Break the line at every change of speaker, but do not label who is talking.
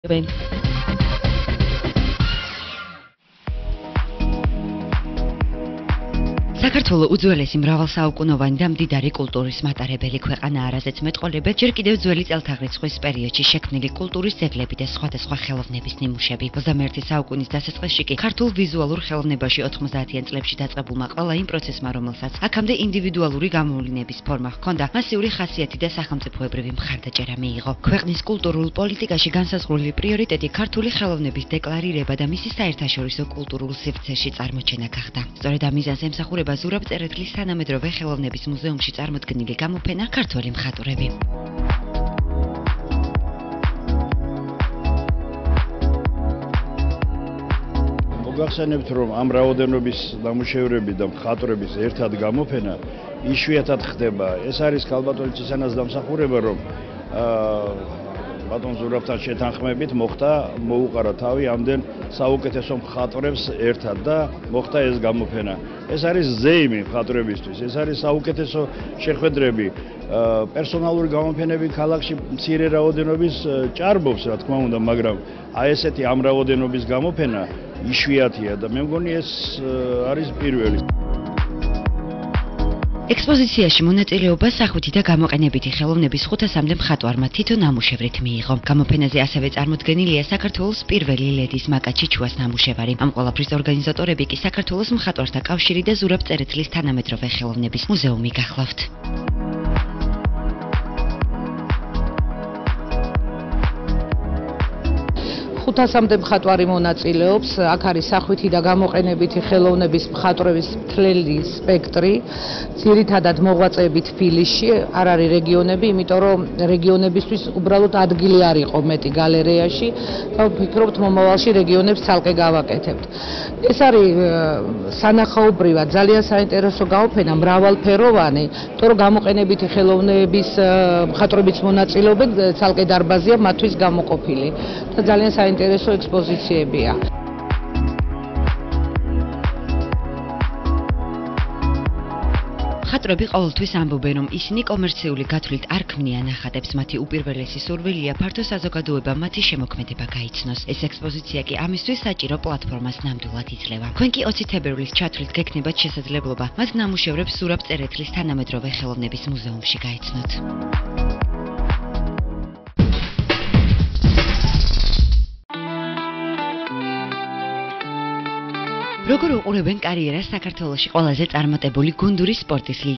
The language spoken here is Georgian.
საქართველო უძველესი მრავალსაუკუნოვანი და მდიდარი კულტურის მატარებელი ქვეყანა არაზეც მეტყოლებად ჯერ კიდევ ძველი წელთაღრიცხვის პერიოდში შექმნილი კულტურის ძეგლები და სხვადასხვა ხელოვნების ნიმუშები. 21 საუკუნის დასაწყისში კი ქართულ ვიზუალურ ხელოვნებაში 90-იან წლებში დაწყებულმა ყველა იმ პროცესმა, რომელსაც აქამდე ინდივიდუალური გამოვლინების ფორმა ჰქონდა, მასიური ხასიათი და სახელმწიფოებრივი მხარდაჭერა მიიღო. ქვეყნის კულტურულ პოლიტიკაში განსაზღვრული პრიორიტეტი ქართული ხელოვნების დეკლარირება და მისი საერთაშორისო კულტურულ სივრცეში წარმოჩენა გახდა. სწორედ ამ მიზანს ემსახურება ზურაბ წერეთლის თანამედროვე ხელოვნების მუზეუმში წარმოდგენილი გამოფენა ქართველი მხატვრები.
მოგახსენებთ, რომ ამ რაოდენობის ნამუშევრები და მხატვრების ერთად გამოფენა იშვიათად ხდება. ეს არის ქალბატონის ისანას დამსახურება, რომ ბატონ ზურაბთან შეთანხმებით მოუყარა თავი ამდენ საუკეთესო მხატვრებს ერთად და მოხდა ეს გამოფენა. ეს არის ზეიმი მხატვრებისთვის, ეს არის საუკეთესო შეხვედრები. პერსონალური გამოფენები ქალაქში მცირე რაოდენობის ჭარბობს, რა თქმა უნდა, მაგრამ აი ესეთი ამ რაოდენობის გამოფენა იშვიათია და მე მგონი ეს არის პირველი.
ექსპოზიციაში მონაწილეობას სახვითი და გამოყენებითი ხელოვნების 500-მდე მხატვარმა თითო ნამუშევრით მიიღო. გამოფენაზე ასევე წარმოდგენილია საქართველოს პირველი ლედის მაკაჩიჩუას ნამუშევარი. ამ ყველაფრის ორგანიზატორები კი საქართველოს მხატვართა კავშირი და ზურაბ წერეთლის თანამედროვე ხელოვნების მუზეუმი გახლავთ.
500-მდე მხატვარი მონაწილეობს, აქ არის სახვითი და გამოყენებითი ხელოვნების მხატვრების მთლელი სპექტრი, ძირითადად მოღვაწეები თბილისში, არ არის რეგიონები, იმიტომ რომ რეგიონებისთვის უბრალოდ ადგილი არ იყო მეტი გალერეაში და ვფიქრობთ მომავალში რეგიონებს ცალკე გავაკეთებთ. ეს არის სანახაობრივად ძალიან საინტერესო გამოფენა, მრავალფეროვანი, იმიტომ რომ გამოყენებითი ხელოვნების მხატვრების მონაწილეობა ცალკე დარბაზია მათთვის გამოყოფილი და ძალიან საინტერესო ექსპოზიციებია.
მხატვრები ყოველთვის ამბობენ, რომ ისინი კომერციული გათვლით არ ქმნიან ნახატებს, მათი უპირველესი სურვილია ფართო საზოგადოებამ მათი შემოქმედება გაიცნოს. ეს ექსპოზიცია კი ამისთვის საჭირო პლატფორმას ნამდვილად იძლევა. თქვენ კი 20 თებერვლის ჩათვლით გექნებათ შესაძლებლობა მათ ნამუშევრებს ზურაბ წერეთლის თანამედროვე ხელოვნების მუზეუმში გაიცნოთ. როგორ უყურებენ კარიერას საქართველოში ყველაზე წარმატებული გუნდური სპორტის